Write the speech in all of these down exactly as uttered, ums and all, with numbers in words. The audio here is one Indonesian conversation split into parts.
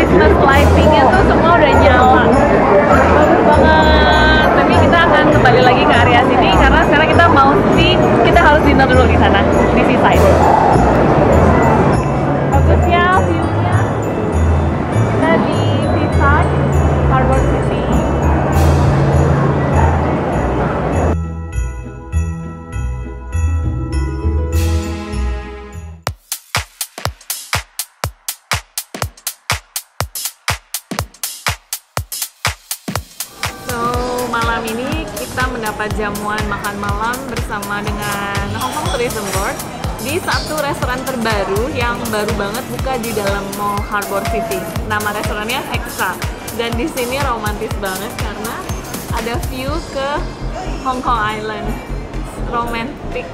Christmas lightingnya tuh semua udah nyala, bagus banget. Tapi kita akan kembali lagi ke area sini karena sekarang kita mau see, kita harus dinner dulu di sana di seaside. Bagus ya view-nya. Kita di seaside Harbour City. Malam ini kita mendapat jamuan makan malam bersama dengan Hong Kong Tourism Board di satu restoran terbaru yang baru banget buka di dalam Mall Harbour City. Nama restorannya Hexa, dan di sini romantis banget karena ada view ke Hong Kong Island. Romantic.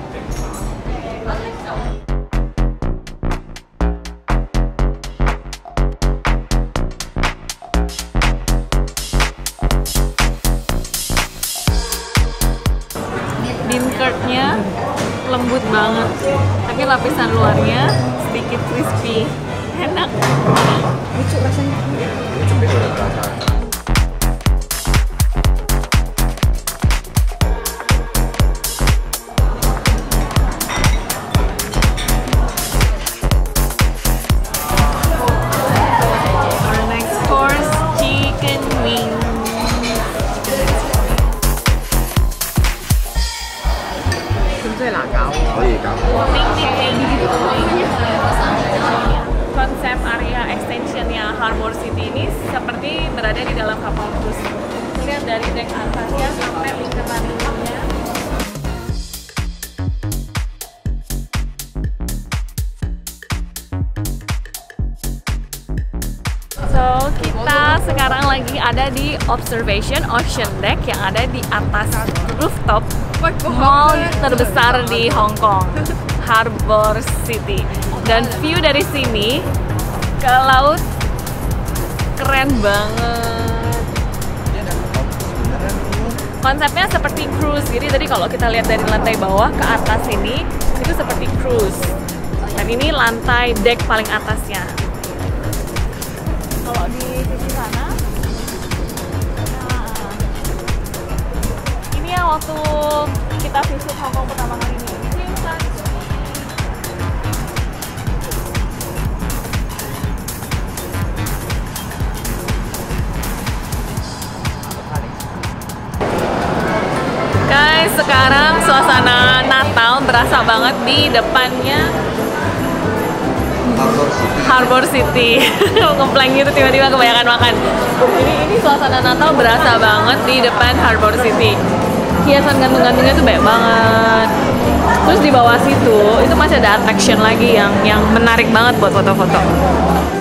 Curd-nya lembut banget, tapi lapisan luarnya sedikit crispy, enak. Lucu rasanya. Our next course, chicken wing. Konsep area extensionnya Harbour City ini seperti berada di dalam kapal cruise. Lihat dari dek atasnya sampai lingkaran ininya. So, kita sekarang lagi ada di observation ocean deck yang ada di atas rooftop mall terbesar di Hong Kong, Harbour City. Dan view dari sini ke laut keren banget. Konsepnya seperti cruise. Jadi tadi kalau kita lihat dari lantai bawah ke atas ini itu seperti cruise. Dan ini lantai deck paling atasnya. Kalau di sisi sana, nah, ini yang waktu kita visit Hong Kong pertama kali ini. Guys, sekarang suasana Natal berasa banget di depannya Harbour City. Ngepleng gitu tiba-tiba kebanyakan makan. Jadi ini suasana Natal berasa banget di depan Harbour City. Hiasan gantung-gantungnya tuh banyak banget. Terus di bawah situ itu masih ada attraction lagi yang yang menarik banget buat foto-foto.